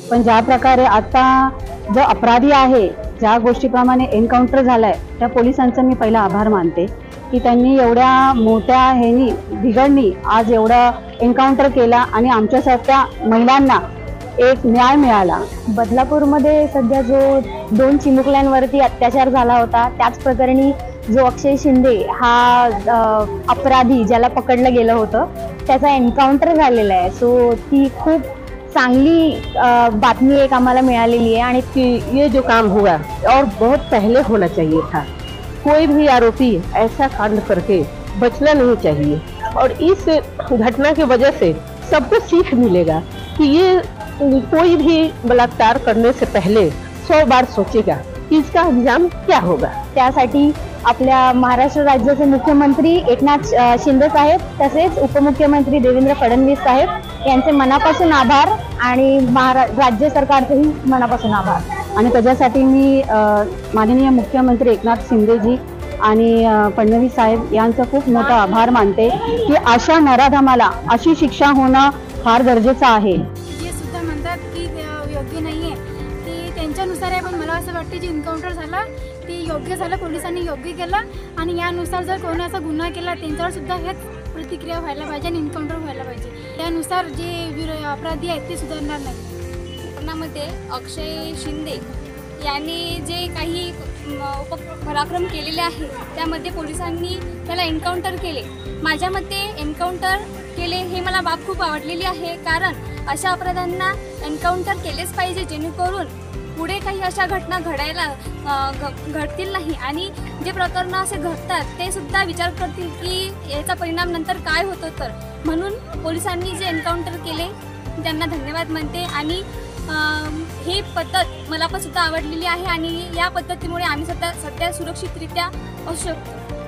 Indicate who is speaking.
Speaker 1: पण ज्या प्रकारे आता जो अपराधी आहे, ज्या गोष्टीप्रमाणे एन्काउंटर झालाय, त्या पोलिसांचा मी पहिला आभार मानते की त्यांनी एवढ्या मोठ्या ह्यानी बिघडणी आज एवढा एन्काउंटर केला आणि आमच्यासारख्या महिलांना एक न्याय मिळाला।
Speaker 2: बदलापूरमध्ये सध्या जो 2 चिमुकल्यांवरती अत्याचार झाला होता, त्याच प्रकरणी जो अक्षय शिंदे हा अपराधी ज्याला पकडलं गेलं होतं, त्याचा एन्काउंटर झालेला आहे। सो ती खूप चांगली बातमी एक आम्हाला मिळालेली आहे आणि
Speaker 3: कि ये जो काम हुआ और बहुत पहले होना चाहिए था। कोई भी आरोपी ऐसा कांड करके बचना नहीं चाहिए और इस घटना की वजह से सबको सीख मिलेगा कि ये कोई भी बलात्कार करने से पहले 100 बार सोचेगा कि इसका अंजाम क्या होगा।
Speaker 2: त्यासाठी आपल्या महाराष्ट्र राज्याचे मुख्यमंत्री एकनाथ शिंदे साहेब तसेच उपमुख्यमंत्री देवेंद्र फडणवीस साहेब यांचे मनापासून आभार आणि राज्य सरकारचेही मनापासून आभार।
Speaker 1: आणि त्याच्यासाठी मी माननीय मुख्यमंत्री एकनाथ शिंदेजी आणि फडणवीस साहेब यांचा खूप मोठा आभार मानते की अशा नराधमाला अशी शिक्षा होणं फार गरजेचं आहे।
Speaker 4: जे सुद्धा म्हणतात की योग्य नाहीये की त्यांच्यानुसार आहे, पण मला असं वाटतं जे एन्काउंटर झाला ते योग्य झालं, पोलिसांनी योग्य केलं आणि यानुसार जर कोणी असा गुन्हा केला त्यांच्यावर सुद्धा हेच प्रतिक्रिया व्हायला पाहिजे आणि एन्काउंटर व्हायला पाहिजे। त्यानुसार जे अपराधी आहेत ते सुधारणार नाही।
Speaker 5: प्रकरणामध्ये अक्षय शिंदे यांनी जे काही पराक्रम केलेले आहे त्यामध्ये पोलिसांनी त्याला एन्काउंटर केले। माझ्या मते एन्काउंटर केले हे मला बाब खूप आवडलेली आहे, कारण अशा अपराधांना एन्काउंटर केलेच पाहिजे जेणेकरून पुढे काही अशा घटना घडतील नाही आणि जे प्रकरण असे घडतात ते सुद्धा विचार करतील की याचा परिणाम नंतर काय होतो। तर म्हणून पोलिसांनी जे एन्काउंटर केले त्यांना धन्यवाद मानते आणि ही पद्धत मला पण सुद्धा आवडलेली आहे आणि या पद्धतीमुळे आम्ही सध्या सुरक्षितरित्या असू शकतो।